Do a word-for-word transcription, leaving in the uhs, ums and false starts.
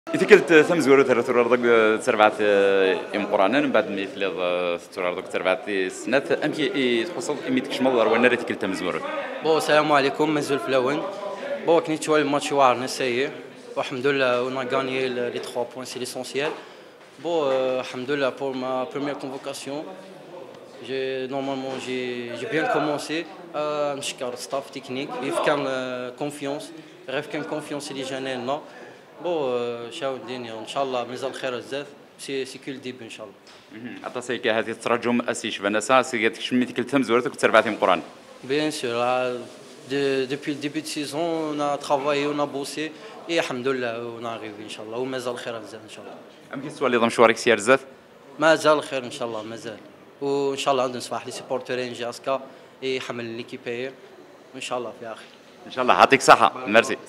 يتكلت ثم زورو ترى ترى رضق تربعت يوم قرانا من بعد ما يفلض ترى رضق تربعت سنات أمكي تحصل إمي تكشمل وانا ريت كلت ثم زورو. بو السلام عليكم مازال فلاون. بو كني شوي الماتش واعر نسيي والحمد لله on a gagné les trois points c'est l'essentiel. Bon alhamdoulilah pour ma première convocation. J'ai normalement j'ai j'ai bien commencé à نشكر staff technique يفكر confiance راه كان confiance اللي جانا لنا. بو شاو الدنيا ان شاء الله مازال خير بزاف سي سي كل ديب ان شاء الله. عطا سيكا هذه ترجم اسي شبناسا سي تكشميتي كل ثم زورتك تربعتي من قران. Bien sûr, depuis le début de saison, on a travaillé, on a bossé et alhamdoulilah on est arrivé inchallah ومازال خير بزاف ان شاء الله. أمكي السؤال اللي ضم شوارك سيار زاف؟ مازال خير ان شاء الله مازال وان شاء الله عندنا نصبح لي سيبورترين جاسكا يحمل ليكيبي وان شاء الله في اخر. إن شاء الله يعطيك صحة، ميرسي.